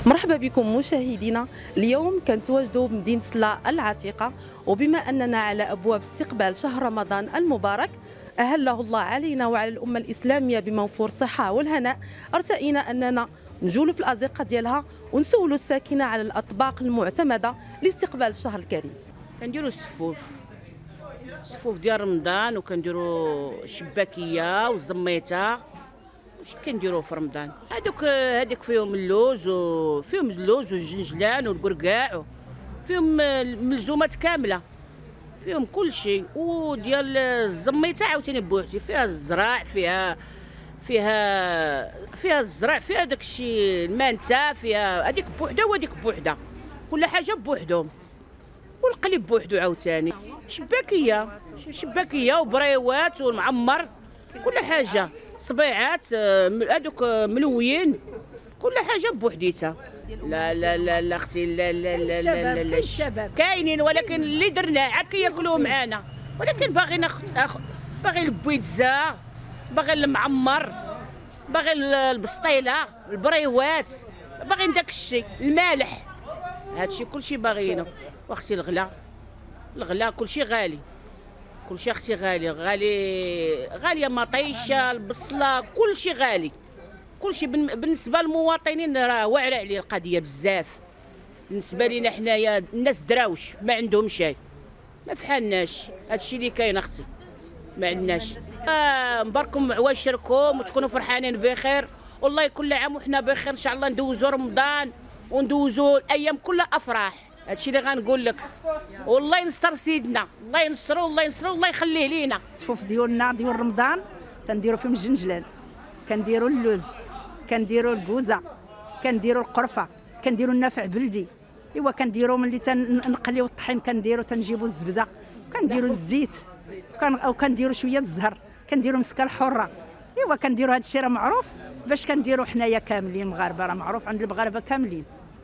مرحبا بكم مشاهدينا. اليوم كنتواجدوا بمدينة سلا العتيقة، وبما أننا على أبواب استقبال شهر رمضان المبارك أهله الله علينا وعلى الأمة الإسلامية بموفور الصحة والهناء، ارتئينا أننا نجولوا في الأزقة ديالها ونسولوا الساكنة على الأطباق المعتمدة لاستقبال الشهر الكريم. كنديروا السفوف ديال رمضان، وكنديروا الشباكيه والزميته. واش كنديروه في رمضان؟ هذوك فيهم اللوز والجنجلان والقرقاع، فيهم الملزومات كامله، فيهم كل شيء. وديال الزميته عاوتاني بوحدي، فيها الزراع، فيها الزراع، فيها داك الشيء المانتا، فيها هذيك بوحده وهذيك بوحده، كل حاجه بوحدهم، والقليب بوحدو عاوتاني. شباكيه وبريوات والمعمر، كل حاجه، صبيعات هذوك ملويين، كل حاجه بوحديتها. لا لا لا لا اختي، لا لا لا لا لا الشباب كاينين، ولكن اللي درنا عاد كياكلوه معانا، ولكن باغي باغي البيتزا، باغي المعمر، باغي البسطيله، البريوات، باغي داك الشيء، المالح، هادشي كلشي باغيينه. واختي الغلا كلشي غالي، كلشي اختي غاليه مطيشه، البصله، كلشي غالي، كلشي. بالنسبه للمواطنين راه واعره عليه القضيه بزاف. بالنسبه لينا حنايا الناس دراوش ما عندهم شيء، ما فحالناش، هادشي اللي كاين اختي، ما عندناش. مباركم عواشركم وتكونوا فرحانين بخير، والله كل عام وحنا بخير ان شاء الله. ندوزوا رمضان وندوزوا الايام كلها افراح، هادشي اللي غنقول لك. والله ينصر سيدنا، الله ينصرو، الله ينصرو، الله يخليه لينا. الصفوف ديالنا ديال رمضان تنديروا فيهم الجنجلان، كنديروا اللوز، كنديروا الكوزه، كنديروا القرفه، كنديروا النافع بلدي، ايوا كنديروا ملي تنقليو الطحين، كنديروا تنجيبوا الزبده، كنديروا الزيت، او كنديروا شويه الزهر، كنديروا مسكه الحره، ايوا كنديروا هذا الشيء راه معروف باش كنديروا حنايا كاملين مغاربه، راه معروف عند المغاربه كاملين.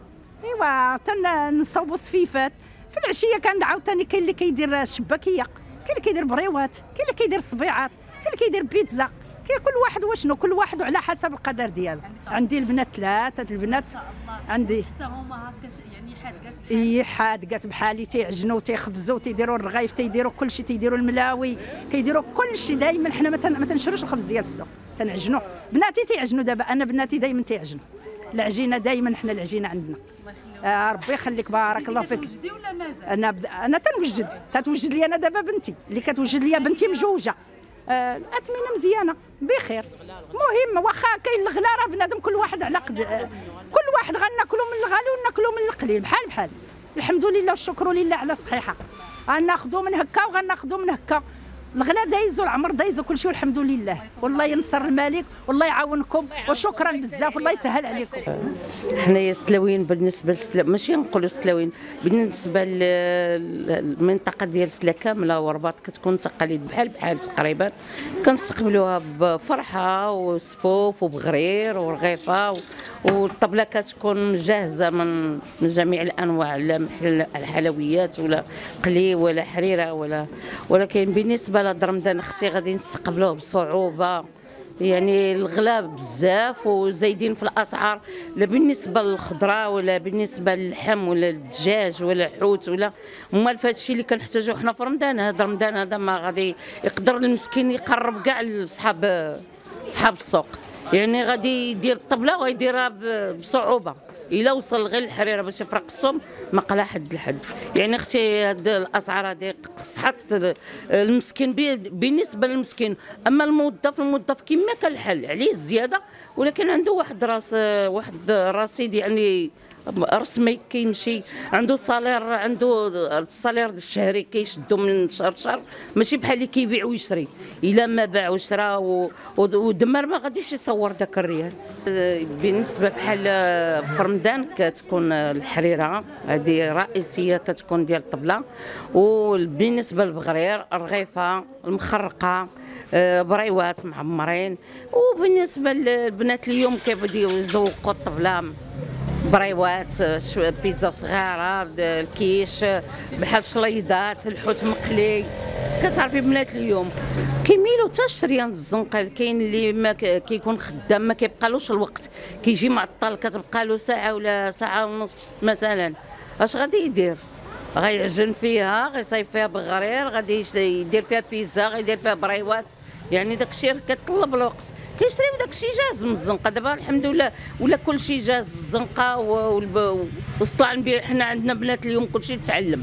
ايوا تنصوبوا صفيفات في العشيه. كان عاوتاني كاين اللي كيدير الشباكيه، كاين اللي كيدير بريوات، كاين اللي كيدير صبيعات، كاين اللي كيدير بيتزا، كاين كل واحد وشنو، كل واحد على حسب القدر ديالو. عندي البنات ثلاثه البنات، عندي حتى هما هكا يعني حادقات حادقات بحالي، تيعجنوا تيخبزوا تيديروا الرغايف، تيديروا كل شيء، تيديروا الملاوي، كيديروا كل شيء. دائما حنا ما تنشروش الخبز ديال السوق، تنعجنوا. بناتي تيعجنوا دابا، انا بناتي دائما تيعجنوا العجينه، دائما حنا العجينه عندنا. ربي يخليك، بارك الله فيك. توجدي ولا مازال؟ انا تتوجد لي انا دابا بنتي اللي كتوجد لي، بنتي مجوجه، الاثمنه مزيانه بخير. مهم واخا كاين الغلا، راه بنادم كل واحد على قد، كل واحد غناكلوا من الغالي وناكلوا من القليل، بحال الحمد لله والشكر لله على الصحيحه. غناخذوا من هكا وغناخذوا من هكا، الغلا دايز والعمر دايز وكل شيء، والحمد لله. والله ينصر الملك والله يعاونكم، وشكرا بزاف، والله يسهل عليكم. حنايا سلاوين، بالنسبه ماشي نقولوا سلاوين، بالنسبه للمنطقه ديال سلا كامله ورباط كتكون تقاليد بحال تقريبا، كنستقبلوها بفرحه وصفوف وبغرير ورغيفه، والطبله كتكون جاهزه من جميع الانواع، لا الحلويات ولا قلي ولا حريره ولكن بالنسبه لرمضان اختي غادي نستقبلوه بصعوبه، يعني الغلا بزاف وزايدين في الاسعار، لا بالنسبه للخضره ولا بالنسبه للحم ولا الدجاج ولا الحوت ولا امال. في هادشي اللي كنحتاجو حنا في رمضان، هذا رمضان هذا ما غادي يقدر المسكين يقرب كاع لصحاب السوق، يعني غادي يدير الطبله ويديرها بصعوبه. الا وصل غير الحريره باش يفرق السوم ما قلا حد الحد. يعني اختي هاد الاسعار هذه قصحت المسكين بالنسبه للمسكين. اما الموظف كما كان الحل عليه الزياده، ولكن عنده واحد رصيد يعني رسمي كيمشي، عنده الصالير الشهري كيشدو من شهر لشهر، ماشي بحال اللي كيبيع ويشري. الا ما باع وشرا ودمر ما غاديش يصور داك الريال. بالنسبه بحال في رمضان كتكون الحريره هذه رئيسيه، كتكون ديال الطبله. وبالنسبه للبغرير الرغيفه المخرقه، بريوات معمرين. وبالنسبه للبنات اليوم كيبداو يزوقوا الطبله بريوات، بيتزا صغيره، الكيش بحال شليضات، الحوت مقلي. كتعرفي بنات اليوم كيميلوا حتى الشريان الزنقه. كاين اللي ما كيكون خدام ما كيبقالوش الوقت، كيجي معطل كتبقى له ساعه ولا ساعه ونص مثلا، اش غادي يدير؟ غيعجن فيها، غيصايب فيها بغرير، غادي يدير فيها بيتزا، غيدير فيها بريوات. يعني داكشي كيطلب الوقت. كيشري داكشي جاهز من الزنقه. دابا الحمد لله ولا كلشي جاهز في الزنقه والصلاع نبيع. حنا عندنا بنات اليوم كلشي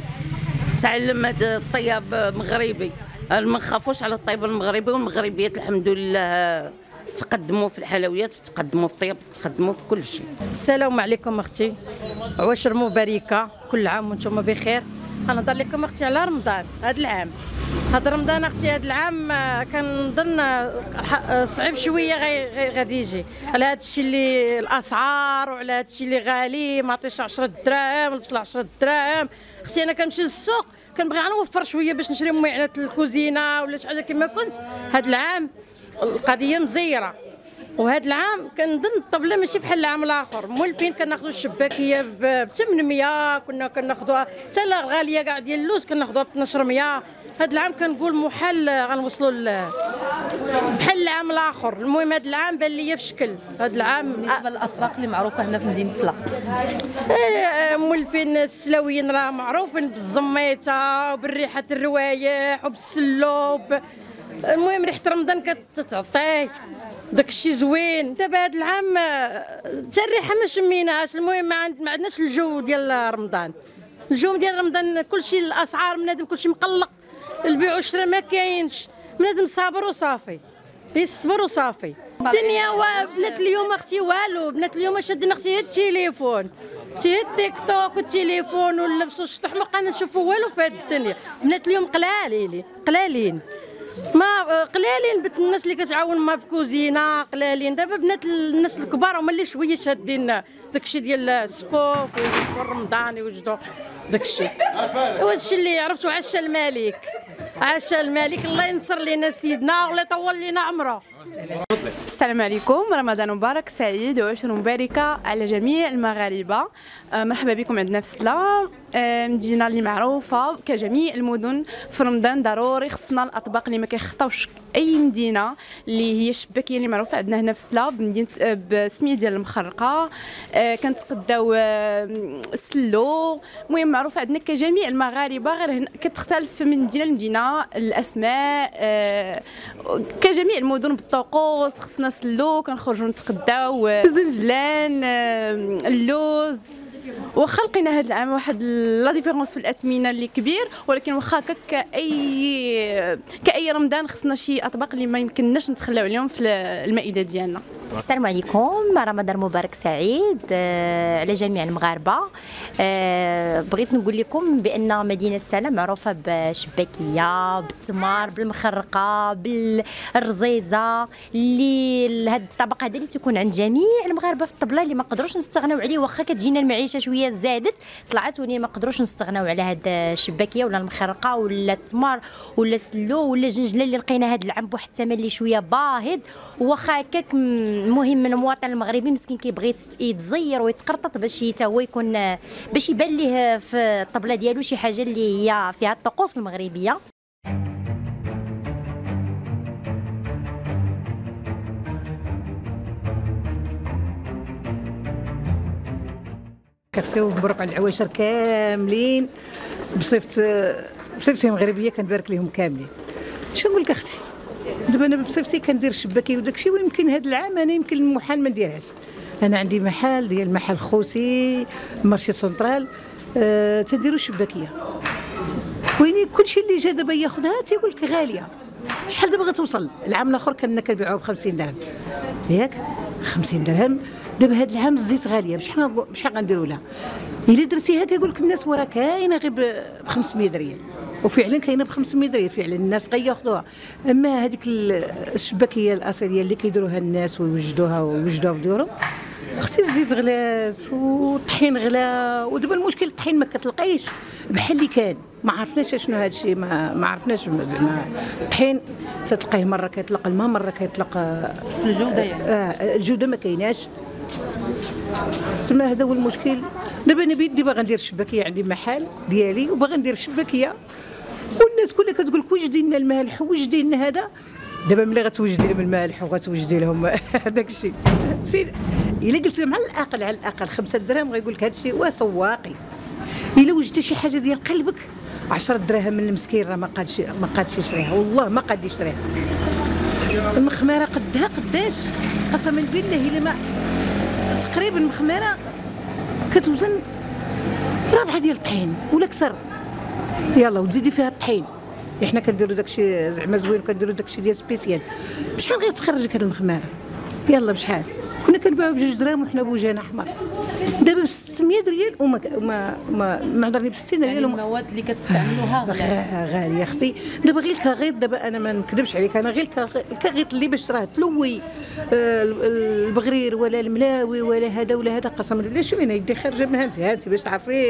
تعلم هذا الطياب مغربي. ما نخافوش على الطيب المغربي، والمغربيات الحمد لله تقدموا في الحلويات، تقدموا في الطياب، تقدموا في كل شيء. السلام عليكم اختي، عواشر مباركه، كل عام وانتم بخير. غنهضر لكم اختي على رمضان هذا العام. هذا رمضان اختي هذا العام كنظن صعيب شويه غادي يجي على هذا الشيء اللي الاسعار، وعلى هذا الشيء اللي غالي. ما عطيش 10 دراهم، البصله 10 دراهم. اختي انا كنمشي للسوق كنبغي نوفر شويه باش نشري معينات الكوزينه ولا شي حاجه كما كنت. هذا العام القضيه مزيره، وهذا العام كنظن الطبله ماشي بحال العام الاخر. مولفين كناخذوا الشباكيه ب 800، كنا كناخذوها حتى الغاليه كاع ديال اللوز كناخذوها ب 1200. هذا العام كنقول محال غنوصلوا بحال العام الاخر. المهم هذا العام بان ليا في شكل. هذا العام بالنسبه للاسواق اللي معروفه هنا في مدينه سلا، مولفين السلاويين راه معروفين بالزميته وبالريحه الروايح وبالسلوب. المهم ريحه رمضان كتعطي داكشي زوين. دابا هذا العام حتى الريحه ما شميناهاش. المهم ما عندناش الجو ديال رمضان. الجو ديال رمضان كلشي الاسعار بنادم كلشي مقلق، البيع والشراء ما كاينش، بنادم صابر وصافي، يصبر وصافي. الدنيا بنات اليوم اختي والو. بنات اليوم شادين اختي التليفون، اختي التيك توك والتليفون ولبسوا الشطح. ما بقينا نشوفوا والو في هذه الدنيا. بنات اليوم قلالين ما قلالين. بنت الناس اللي كتعاون ما في كوزينه قلالين. دابا بنات الناس الكبار هما اللي شويه شادين داكشي ديال الصفوف والرمضان يوجدوا داكشي. وهذا الشيء اللي عرفتوا. عشا الملك الله ينصر لنا سيدنا والله يطول لنا عمره. السلام عليكم، رمضان مبارك سعيد وعشر مباركة على جميع المغاربة. مرحبا بكم عندنا في سلا، مدينة اللي معروفة كجميع المدن. في رمضان ضروري خصنا الأطباق اللي ما كيخطاوش أي مدينة، اللي هي الشباكية اللي معروفة عندنا هنا في سلا بمدينة بسمية ديال المخرقة. كنتقداو سلو. المهم معروفة عندنا كجميع المغاربة، غير هنا كتختلف من مدينة لمدينة الأسماء. كجميع المدن بالطقوس خصنا سلو، كنخرجوا نتقداو الزنجلان، اللوز. واخا لقينا هذا العام واحد لا ديفيرونس في الاثمنه اللي كبير، ولكن واخا هكا كاي رمضان خصنا شي اطباق اللي ما يمكنناش نتخلاو عليهم في المائده ديالنا. السلام عليكم، رمضان مبارك سعيد على جميع المغاربه. بغيت نقول لكم بان مدينه سلا معروفه بالشباكيه، بالتمر، بالمخرقه، بالرزيزه، اللي هذا الطبق هذا اللي تكون عند جميع المغاربه في الطبله، اللي ما قدروش نستغناو عليه. واخا كتجينا المعيشه شويه زادت طلعت، ولكن ما قدروش نستغناو على هاد الشباكيه ولا المخرقه ولا التمر ولا السلو ولا الجنجله اللي لقينا هذا العام بواحد الثمن اللي شويه باهظ. واخا هكاك المهم المواطن المغربي مسكين كيبغي يتزير ويتقرطط باش حتى هو يكون باش يبان ليه في الطبله ديالو شي حاجه اللي هي فيها الطقوس المغربيه. كنخصيو مبروك على العواشر كاملين بصفتي مغربيه كنبارك لهم كاملين. شنو نقول لك اختي، دابا انا بصفتي كندير الشباكي وداكشي، ويمكن هذا العام انا يمكن المحال ما نديرهاش. انا عندي محل ديال محل خوتي مارشي سنترال، تنديروا الشباكيه، ويني كلشي اللي جا دابا ياخذها تيقول لك غاليه. شحال دابا غتوصل؟ العام الاخر كنا كنبيعوها ب 50 درهم ياك، 50 درهم. دابا هذا العام الزيت غاليه، بشحال غنديروا لها؟ الا درتيها كيقول لك الناس وراه كاينه غير ب 500 ريال، وفعلا كاينه ب 500 ريال فعلا الناس غياخذوها. اما هذيك الشباكيه الاصليه اللي كيديروها الناس ويوجدوها في ديورهم، اختي الزيت غلات والطحين غلا، ودابا المشكل الطحين ما كتلقايش بحال اللي كان. ما عرفناش شنو هذا الشيء، ما عرفناش زعما الطحين تتلقاه مره كيطلق الماء، مره كيطلق في الجوده يعني الجوده ما كايناش. تما هذا هو المشكل. دابا انا بيدي باغا ندير شباكيه، عندي محل ديالي وباغا ندير شباكيه، والناس كلها كتقول لك وجدي لنا المالح وجدي لنا هذا. دابا ملي غتوجدي لهم المالح وغتوجدي لهم هذاك الشيء فين؟ الا قلت لهم على الاقل 5 دراهم غيقول لك هذا الشيء سواقي. الا وجدتي شي حاجه ديال قلبك 10 دراهم من المسكين راه ما قادش يشريها، والله ما قاد يشريها. المخماره قداش قسما بالله الا ما تقريبا المخماره كتوزن 4 ديال الطحين ولا كثر. يلا وتزيدي فيها الطحين، احنا كنديروا داكشي زعما زوين، كنديروا داكشي ديال سبيسيال. بشحال غيتخرجك هاد المخماره؟ يلا بشحال؟ كنا كنبيعوا ب2 دراهم وحنا بوجهنا احمر. دابا ب 600 ريال وما عذرني ب 60 ريال. المواد اللي كتستعملوها غاليه اختي. دابا غير الكاغيط، دابا انا ما نكذبش عليك، انا غير الكاغيط اللي باش راه تلوي البغرير ولا الملاوي ولا هذا ولا هذا، قسما بالله شوفي انا يدي خارجه من هانتي باش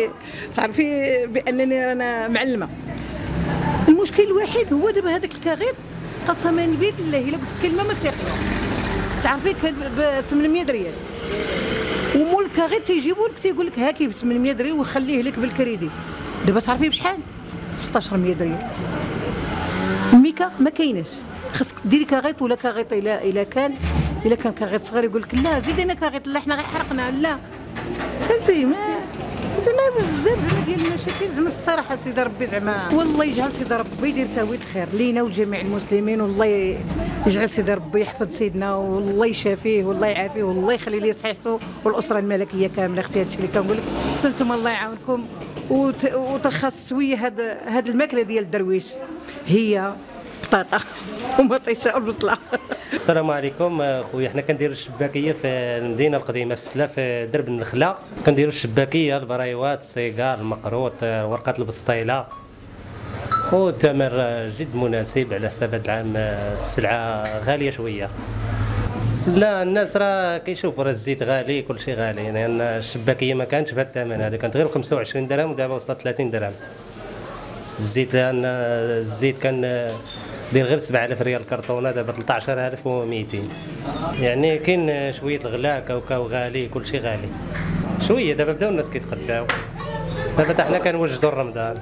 تعرفي بانني رانا معلمه. المشكل الوحيد هو دابا هذاك الكاغيط قسما بالله الا قلت كلمه ما تيقبلها. تعرفي كان ب 800 ريال ومول الكاغيط تيجيبوا لك تيقول لك هاكي ب 800 ريال وخليه لك بالكريدي. دابا تعرفي بشحال؟ 1600 ريال. الميكا ما كايناش، خاصك ديري كاغيط ولا كاغيط الا كان كاغيط صغير يقول لك لا زيد لنا كاغيط، لا حنا غير حرقنا، لا فهمتي. ما زعما بزاف زعما ديال المشاكل. زعما الصراحه سيدي ربي زعما والله يجعل سيدي ربي يدير تاويل الخير لينا ولجميع المسلمين، والله يجعل سيدي ربي يحفظ سيدنا والله يشافيه والله يعافيه والله يخلي ليه صحيحته والاسره الملكيه كامله. اختي هادشي اللي كنقول لك، انتم الله يعاونكم وترخص شويه هاد الماكله ديال الدرويش هي بطاطا ومطيشه والبصله. السلام عليكم خويا، حنا كنديروا الشباكيه في المدينه القديمه في سلا في درب النخله. كنديروا الشباكيه، البرايوات، السيجار، المقروط، ورقات البسطيله، والثمن جد مناسب على حساب هذا العام. السلعه غاليه شويه. لا الناس راه كيشوفوا راه الزيت غالي، كل شيء غالي، لان يعني الشباكيه ما كانتش بهذا الثمن هذا، كانت غير 25 درهم ودابا وصلت 30 درهم الزيت، لان الزيت كان داير غير 7000 ريال الكرتونه، دابا 13200. يعني كاين شويه الغلاء، كاوكاو غالي، كل شيء غالي شويه. دابا بداو الناس كيتقداو، دابا حتى حنا كنوجدوا رمضان.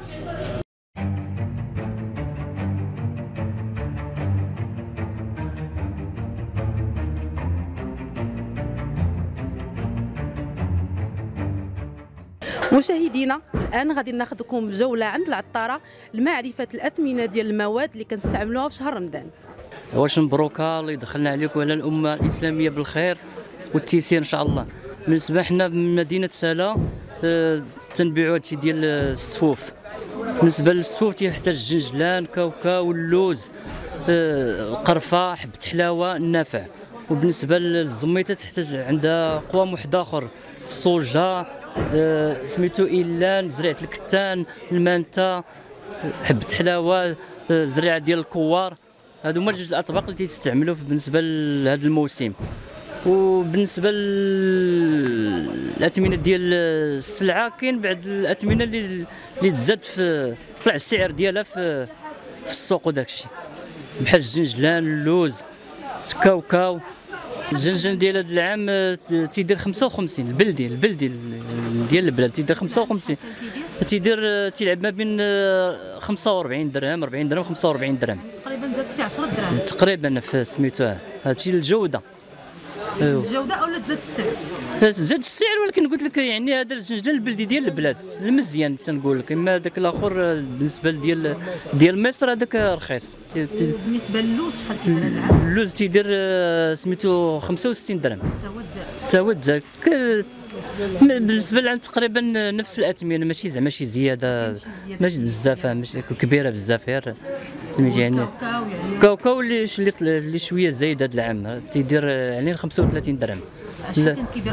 مشاهدينا الان غادي ناخذكم جوله عند العطاره لمعرفه الاثمنه ديال المواد اللي كنستعملوها في شهر رمضان. واش مبروكه الله يدخلنا عليكم وعلى الامه الاسلاميه بالخير والتيسير ان شاء الله. بالنسبه حنا بمدينه سلا تنبيعوا هادشي ديال السفوف. بالنسبه للسفوف تيحتاج الجنجلان، كاوكاو، اللوز، القرفه، حبه حلاوه، النافع. وبالنسبه للزميته تحتاج عندها قوام واحد اخر، الصوجه، سميتو إيلان، زريعة الكتان، المانتا، حبة حلاوة، زريعة ديال الكوار. هادو هما 2 الأطباق اللي تيستعملوا بالنسبة لهذا الموسم. وبالنسبة للأثمنة ديال السلعة كاين بعض الأثمنة اللي تزاد في طلع السعر ديالها في السوق وداكشي، بحال الجنجلان، اللوز، كاوكاو. الجنجل ديال هذا العام تيدير 55، البلدي ديال البلاد تيدير 55، تيلعب ما بين 45 درهم، 40 درهم، 45 درهم تقريبا زاد فيه 10 دراهم تقريبا في سميتوه. هادشي الجوده الجوده اولا تزاد السعر؟ زاد السعر، ولكن قلت لك يعني هذا الجنجل البلدي ديال البلاد المزيان تنقول لك. اما هذاك الاخر بالنسبه ديال مصر هذاك رخيص. بالنسبه للوز شحال كيدير هذا العام؟ اللوز تيدير سميتو 65 درهم تا هو تزاد. بالنسبه لعند تقريبا نفس الاثمنه، ماشي زعما شي زياده، ماشي بزاف، ماشي كبيره بزاف، غير يعني كاوكاو اللي شويه زايد هذا العام تيدير يعني 35 درهم. شحال كان كيدير؟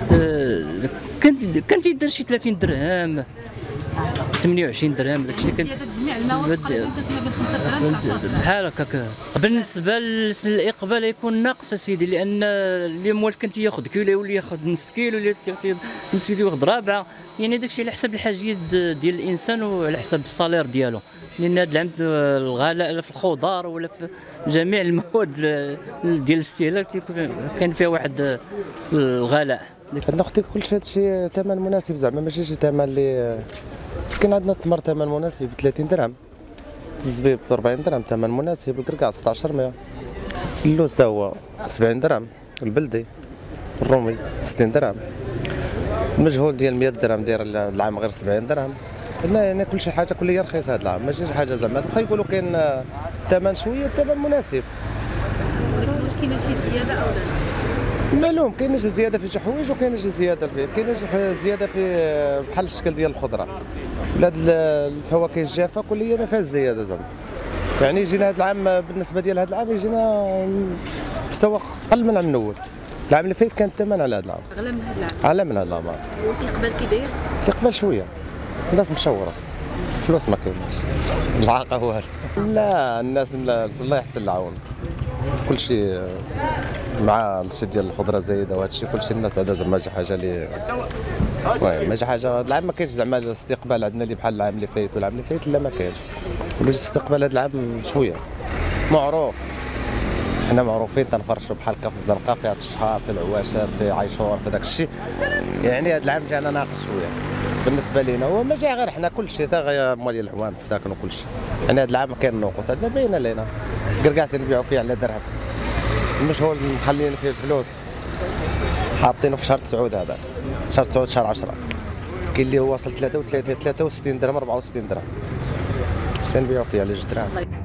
كان تيدير شي 30 درهم، 28 درهم، داكشي كانت جميع المواد تقريبا كانت ما بين 5 درهم حتى 10 درهم بحال هكاك. بالنسبه للاقبال يكون ناقص اسيدي، لان اليوم كان تياخذ كيلو ولا ياخذ نص كيلو ولا نص كيلو ياخذ رابعه، يعني داكشي على حسب الحاجيات ديال الانسان وعلى حسب الصالير ديالو. لان هذا العام الغلاء في الخضار ولا في جميع المواد ديال الاستهلاك كان فيها واحد الغلاء. عندنا اختي كلشي هادشي ثمن مناسب زعما ماشي شي ثمن اللي كاين عندنا التمر ثمن مناسب ب 30 درهم، الزبيب ب 40 درهم ثمن مناسب، الكركاع 1600، اللوز تا هو 70 درهم، البلدي الرومي 60 درهم، المجهول ديال 100 درهم داير العام غير 70 درهم. عندنا يعني كل شي حاجه كليا رخيص هذا العام، ماشي شي حاجه زعما واخا يقولوا كاين ثمن شويه الثمن مناسب. ولكن واش كاينه شي زياده او لا؟ معلوم كاينه شي زياده في شي حوايج وكاينه شي زياده في زياده في بحال الشكل ديال الخضره ولا الفواكه الجافه كليا ما فيهاش زياده زعما. يعني يجينا هذا العام بالنسبه ديال هذا العام يجينا مستوى اقل من العام الاول. العام اللي فات كان الثمن على هذا العام اغلى من هذا العام. اعلى من هذا العام. وكيقبل كي داير؟ كيقبل شويه، الناس مشوره، فلوس ما كايناش، العاقه والو. لا الناس الله يحسن العون، كل شيء مع الشيء ديال الخضره زايده وهذا الشيء كل شيء الناس هذا زعما شي حاجه اللي المهم ماشي حاجه. هذا العام ما كاينش زعما الاستقبال عندنا اللي بحال العام اللي فات والعام اللي فات لا ما كاينش. الاستقبال هذا العام شويه معروف، حنا معروفين تنفرشوا بحال هكا في الزرقاء في هذا الشهر في العواشر في عيشور في داك الشيء. يعني هذا العام جانا ناقص شويه بالنسبه لينا، هو ما جا غير حنا كل شيء تا غير مال الحوان الساكن وكل شيء. يعني هذا العام كاين نقص عندنا باينه لينا، كركاس نبيعوا فيه على درهم، المجهول مخليين فيه الفلوس حاطينه في شهر 9 هذا شهر 9 شهر 10 كاين اللي هو واصل 63 درهم 64 درهم، نبيعوا فيه على 2 دراهم.